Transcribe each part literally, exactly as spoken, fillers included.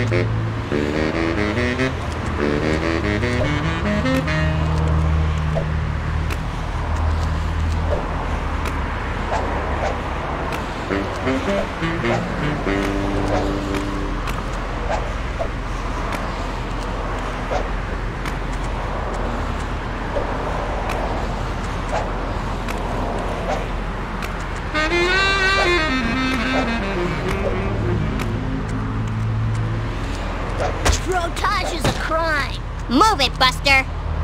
Rotage is a crime. Move it, Buster.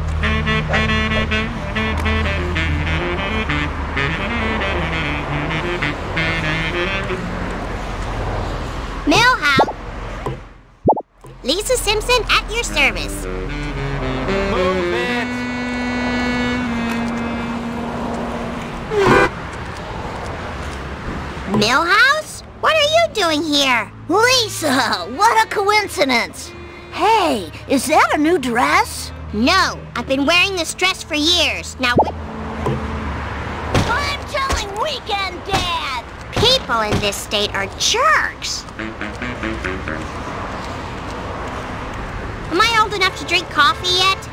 Millhouse. Lisa Simpson at your service. Move it. Millhouse? What are you doing here? Lisa, what a coincidence. Hey, is that a new dress? No, I've been wearing this dress for years. Now, I'm telling Weekend Dad! people in this state are jerks. Am I old enough to drink coffee yet?